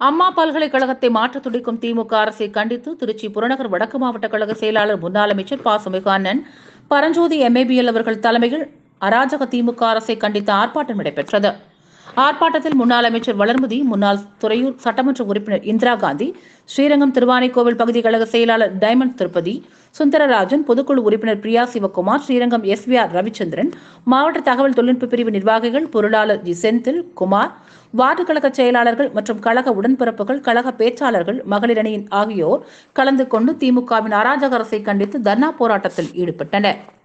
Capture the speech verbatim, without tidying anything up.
அம்மா பல்கலைக்கழகத்தை மாற்ற துடிக்கும் திமுக அரசை கண்டித்து திருச்சி புறநகர் வடக்கு மாவட்ட கழக செயலாளர் முன்னாள் அமைச்சர் ப சுமிகானன் Paranjothi M A B L அவர்கள் தலைமையில் அராஜக திமுக அரசை கண்டித்து ஆர்ப்பாட்டம் நடைபெற்றது. ஆர்ப்பாட்டத்தில் முன்னாள் அமைச்சர் வளர்மதி, முன்னாள் துறையூர் சட்டமன்ற உறுப்பினர் இந்திரா காந்தி, ஸ்ரீரங்கம் திருவானைக்கோவில் பகுதி கழக செயலாளர் டைமண்ட் திருப்பதி, சுந்தரராஜன், பொதுக்குழு உறுப்பினர் Priya Sivakumar, Srirangam S V R Ravichandran, மாவட்ட தகவல் தொழில்நுட்ப பிரிவு நிர்வாகிகள், பொருளாளர் ஜி செந்தில் குமார், வார்டு கழக செயலாளர்கள் மற்றும் கழக உடன்பிறப்புகள், கழக பேச்சாளர்கள், மகளிர் அணியின் ஆகியோர் கலந்து கொண்டு திமுகவின் அராஜக அரசை கண்டித்து தர்ணா போராட்டத்தில் ஈடுபட்டனர்.